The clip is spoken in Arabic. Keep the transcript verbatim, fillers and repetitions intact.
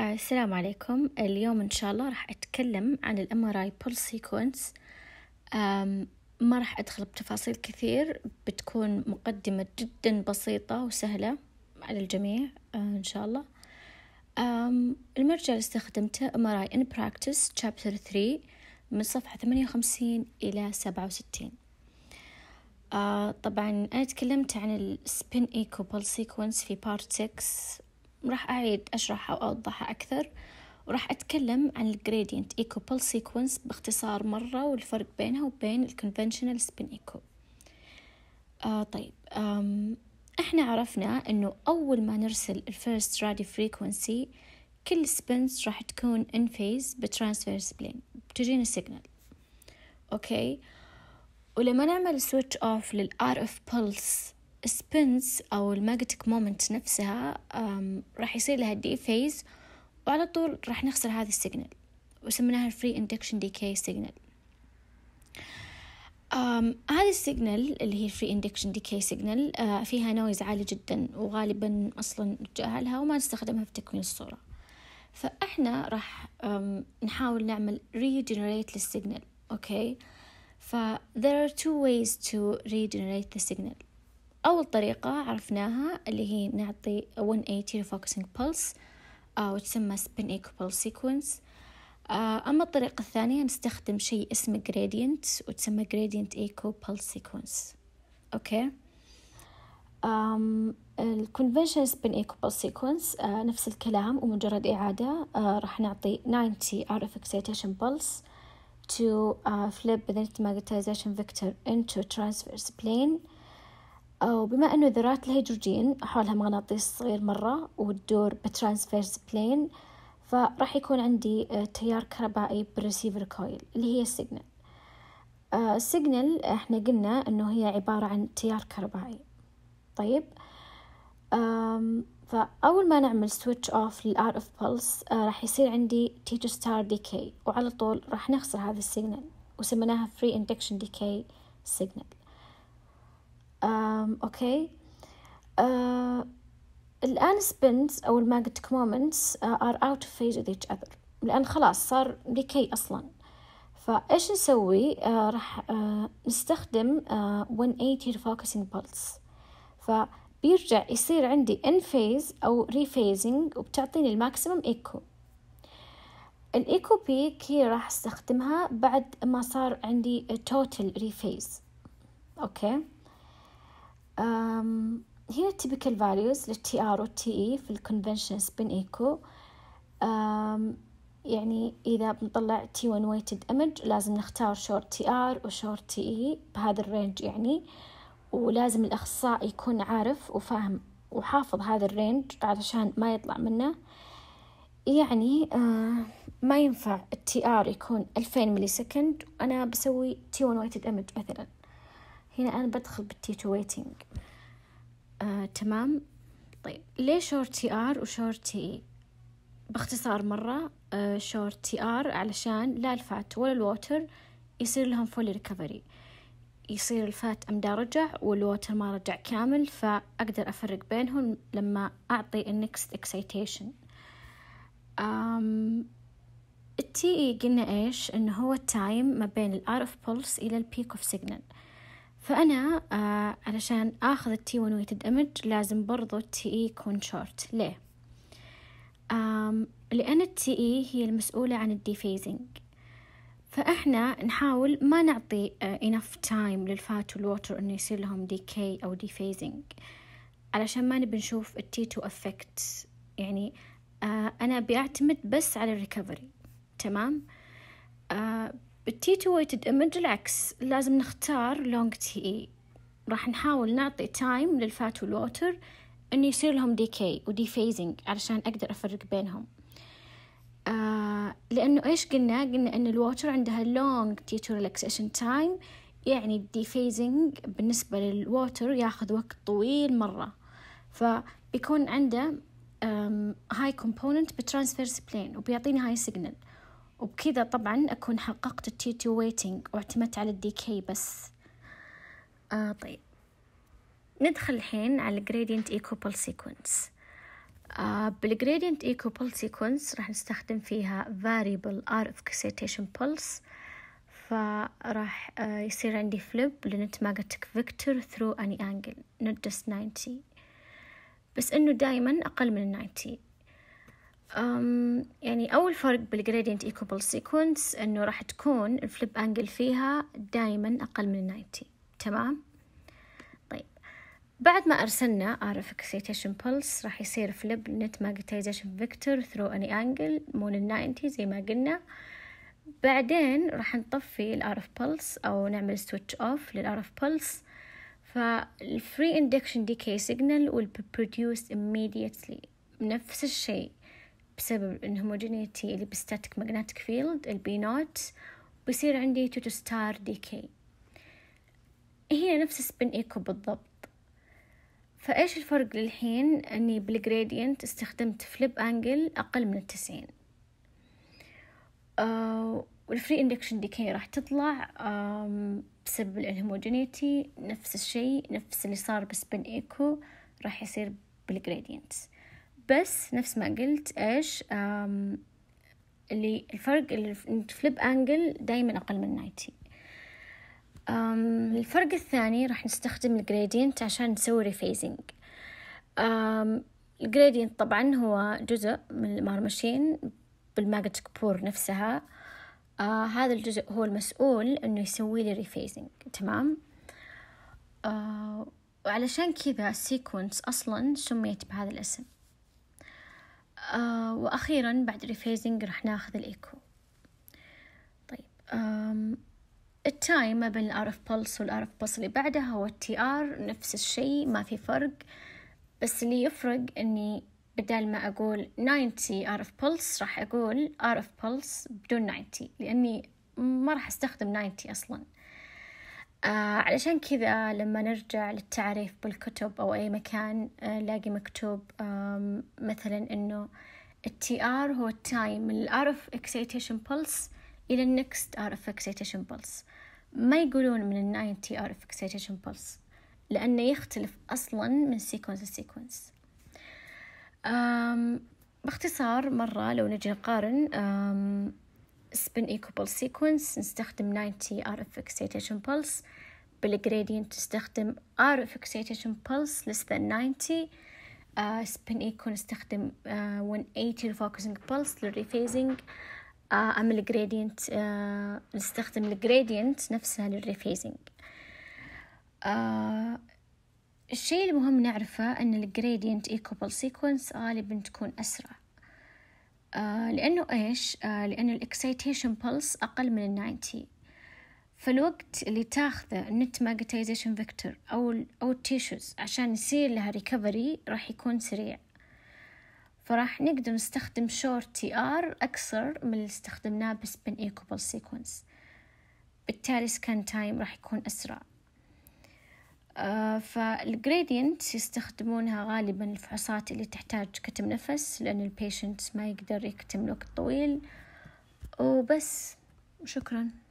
آه، السلام عليكم. اليوم إن شاء الله راح أتكلم عن ال إم آر آي Pulse Sequence. آم، ما راح أدخل بتفاصيل كثير، بتكون مقدمة جدا بسيطة وسهلة على الجميع. آه، إن شاء الله. آم، المرجع اللي استخدمته إم آر آي in Practice Chapter ثري من صفحة ثمانية وخمسين إلى سبعة وستين. آه، طبعا أنا تكلمت عن ال Spin Echo Pulse Sequence في Part سكس، راح أعيد أشرحها وأوضحها أكثر، وراح أتكلم عن ال Gradient Echo Pulse Sequence باختصار مرة والفرق بينها وبين ال Conventional Spin Echo. آه طيب آم إحنا عرفنا إنه أول ما نرسل ال First Radio Frequency كل spins راح تكون in phase بترانسفيرس بلين، بتجينا signal. أوكي، ولما نعمل switch off لل آر إف pulse spins أو المagnetic moment نفسها راح يصير لها دي phase، وعلى طول راح نخسر هذه السيجنال وسميناها free induction decay signal. أم هذه السيجنال اللي هي free induction decay signal آه فيها نويز عالي جدا، وغالبا أصلا نتجاهلها وما نستخدمها في تكوين الصورة. فإحنا راح نحاول نعمل regenerate للسيجنال. أوكي، ف there are two ways to regenerate the signal. أول طريقة عرفناها اللي هي نعطي مية وثمانين refocusing pulse آه وتسمى spin echo pulse sequence. آه أما الطريقة الثانية نستخدم شيء اسمه gradient وتسمى gradient echo pulse sequence. أوكي، um, ال conventional spin echo pulse sequence آه نفس الكلام ومجرد إعادة. آه راح نعطي ninety آر إف excitation pulse to uh, flip the magnetization vector into transverse plane. وبما أنه ذرات الهيدروجين حولها مغناطيس صغير مرة وتدور بترانسفيرس بلين، فراح يكون عندي تيار كهربائي بالريسيفر كويل اللي هي السيجنال. السيجنال احنا قلنا أنه هي عبارة عن تيار كهربائي. طيب، فأول ما نعمل switch off لل آر إف pulse راح يصير عندي T two star decay، وعلى طول راح نخسر هذا السيجنال وسميناها free induction decay signal. أم، أوكي، أه، الآن spins أو magnetic moments are out of phase with each other، لأن خلاص صار decay أصلا. فإيش نسوي؟ أه، راح أه، نستخدم أه، مية وثمانين refocusing pulse، فبيرجع يصير عندي in phase أو rephasing وبتعطيني الماكسيمم echo. الإيكو بيك هي راح استخدمها بعد ما صار عندي total rephase. أوكي، أم هنا typical values لل تي آر وال تي إي في ال conventional spin echo. أم يعني إذا بنطلع تي ون weighted image لازم نختار short تي آر و short تي إي بهذا الرينج يعني، ولازم الأخصائي يكون عارف وفاهم وحافظ هذا الرينج علشان ما يطلع منه. يعني آه ما ينفع التي آر يكون ألفين ملي سكند وأنا بسوي تي ون weighted image مثلا. هنا أنا بدخل بالتي تو weighting. آه، تمام. طيب ليه شورت تي آر وشورت تي إي؟ باختصار مرة، آه، شورت تي آر علشان لا الفات ولا الووتر يصير لهم فول ريكفري، يصير الفات أمدا رجع والووتر ما رجع كامل، فأقدر أفرق بينهم لما أعطي النكست اكسيتيشن. التي إي قلنا إيش؟ إنه هو التايم ما بين الآر إف بولس إلى البيك أوف سيجنال. فأنا آه علشان أخذ التي ون weighted image لازم برضو التي إي يكون شورت. ليه؟ آم لأن التي إي هي المسؤولة عن الديفيزنج، فإحنا نحاول ما نعطي آه enough time للفات والووتر إنه يصير لهم decay أو defacing، علشان ما نبي نشوف التي تو effect. يعني آه أنا بيعتمد بس على الريكفري. تمام. آه بالتي تو weighted image العكس، لازم نختار long تي إي، راح نحاول نعطي time للفات والووتر إنه يصير لهم decay و dephasing علشان أقدر أفرق بينهم. آه لأنه إيش قلنا؟ قلنا إن الووتر عندها long T two relaxation time، يعني dephasing بالنسبة للووتر ياخذ وقت طويل مرة، فبيكون عنده um, high component بترانسفيرس بلين وبيعطيني هاي signal، وبكذا طبعا أكون حققت ال تي تو weighting واعتمدت على الديكي بس. آه طيب ندخل الحين على gradient echo pulse sequence. آه بالgradient echo pulse sequence راح نستخدم فيها variable R of excitation pulse، فراح آه يصير عندي flip لnet magnetic vector through any angle not just ninety، بس إنه دايما أقل من ninety. أم يعني أول فرق بالgradient echo pulse sequence إنه راح تكون الفليب أنجل فيها دايما أقل من ninety. تمام. طيب بعد ما أرسلنا R of excitation pulse راح يصير flip net magnetization vector through any angle مو ninety زي ما قلنا. بعدين راح نطفي ال R of pulse أو نعمل switch off لل R of pulse، فالfree induction decay signal will be produced immediately. نفس الشيء بسبب الهوموجينيتي اللي بستاتيك ماغنتيك فيلد البي نوت بيصير عندي تو ستار ديكي. هي نفس سبين ايكو بالضبط. فايش الفرق للحين؟ اني بالجريدينت استخدمت فليب انجل اقل من التسعين، آه والفري اندكشن ديكي راح تطلع آه بسبب الهوموجينيتي. نفس الشيء نفس اللي صار بسبين ايكو راح يصير بالجريدينت، بس نفس ما قلت إيش اللي الفرق اللي الفليب أنجل دايما أقل من ninety. الفرق الثاني راح نستخدم الجريدينت عشان نسوي ريفيزنج. الجريدينت طبعا هو جزء من المارمشين بالماجنتيك بور نفسها. آه هذا الجزء هو المسؤول إنه يسوي لي ريفيزنج. تمام. آه وعلشان كذا السيكونس أصلا سميت بهذا الاسم. آه وأخيرا بعد الريفيزنج راح ناخذ الإيكو. طيب التايم ما بين الار اف بلس والار اف بلس اللي بعدها هو التي ار، نفس الشيء ما في فرق، بس اللي يفرق إني بدل ما أقول ninety ار اف بلس راح أقول ار اف بلس بدون ninety، لأني ما راح أستخدم ninety أصلا. آه علشان كذا لما نرجع للتعريف بالكتب أو أي مكان آه لاقي مكتوب آه مثلا إنه التي آر هو التايم من الار of excitation pulse إلى النكست ار of excitation pulse، ما يقولون من الناينتي ار of excitation pulse لأنه يختلف أصلا من سيكونس لسيكونس. باختصار مرة لو نجي نقارن spin echo pulse sequence نستخدم ninety ار of excitation pulse، بالgradient نستخدم R of excitation pulse less than ninety. uh, spin echo نستخدم uh, one eighty focusing pulse للريفيزنج. uh, أما الgradient uh, نستخدم الgradient نفسها للريفيزنج. uh, الشيء المهم نعرفه أن الgradient echo pulse sequence غالبا تكون أسرع. آه لأنه إيش؟ آه لأنه الإكسيتيشن بلس أقل من الناينتي، فالوقت اللي تاخذه النت ماجنتايزيشن فيكتور أو أو التيشوز عشان يصير لها ريكفري راح يكون سريع، فراح نقدر نستخدم شورت تي آر أكثر من اللي استخدمناه بسبين إيكو بلس سيكونس، بالتالي سكان تايم راح يكون أسرع. آه فالجريدينت يستخدمونها غالبا الفحوصات اللي تحتاج كتم نفس، لأن البيشنت ما يقدر يكتم وقت طويل. وبس، شكرا.